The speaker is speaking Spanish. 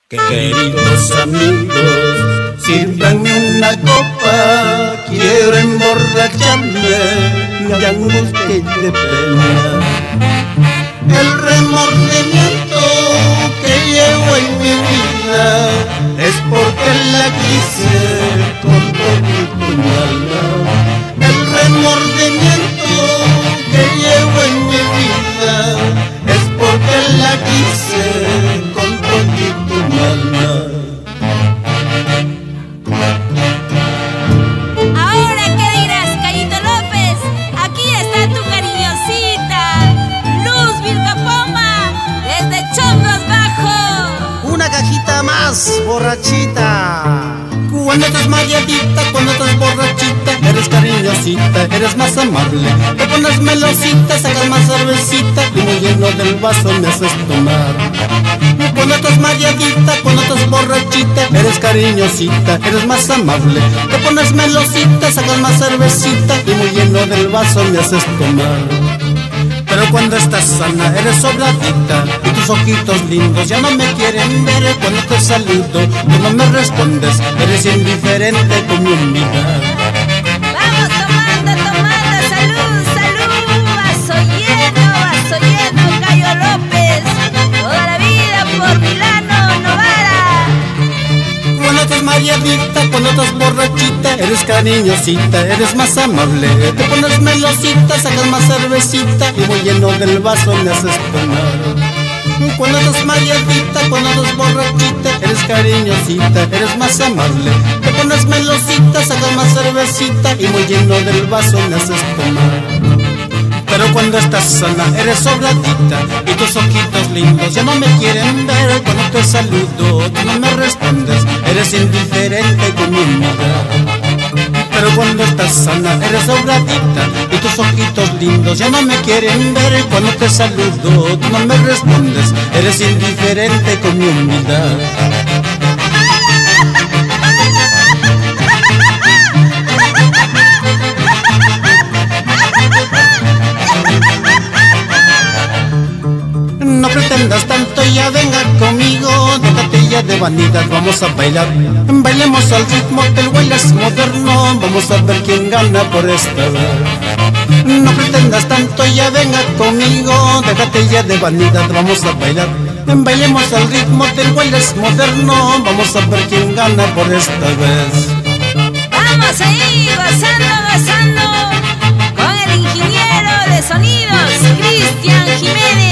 Queridos amigos, sírvanme una copa, quiero emborracharme de angustia y de pena. El remordimiento que llevo en mi vida es porque la quise con todo mi alma. El remordimiento que llevo en mi vida es porque la quise con todo mi alma. Ahora, ¿qué dirás, Cayito López? Aquí está tu cariñosita, Luz Vilcapoma, desde Chongos Bajo. Una cajita más, borrachita. Cuando estás mareadita, cuando estás borrachita, eres cariñosita, eres más amable. Te pones melosita, sacas más cervecita y muy lleno del vaso me haces tomar. Cuando estás mareadita, cuando estás borrachita, eres cariñosita, eres más amable. Te pones melosita, sacas más cervecita y muy lleno del vaso me haces tomar. Pero cuando estás sana eres sobradita y tus ojitos lindos ya no me quieren ver. Cuando te saludo tú no me respondes, eres indiferente con mi vida. Vamos tomando, tomando, salud, salud. Vaso lleno, Cayo López. Toda la vida por Milano Novara. Cuando estás mareadita, cuando estás borrachita, eres cariñosita, eres más amable. Te pones melosita, sacas más cervecita y muy lleno del vaso me haces tomar. Cuando estás mareadita, cuando estás borrachita, eres cariñosita, eres más amable. Te pones melosita, sacas más cervecita y muy lleno del vaso me haces tomar. Pero cuando estás sana eres sobradita y tus ojitos lindos ya no me quieren ver. Cuando te saludo tú no me respondes, eres indiferente con mi mirada. Pero cuando estás sana eres sobradita y tus ojitos lindos ya no me quieren ver. Cuando te saludo tú no me respondes, eres indiferente con mi humildad. No pretendas tanto, ya venga conmigo, déjate ya de vanidad, vamos a bailar. Bailemos al ritmo del Wailers moderno, vamos a ver quién gana por esta vez. No pretendas tanto, ya venga conmigo, déjate ya de vanidad, vamos a bailar. Bailemos al ritmo del Wailers moderno, vamos a ver quién gana por esta vez. Vamos ahí, gozando, con el ingeniero de sonidos, Cristian Jiménez.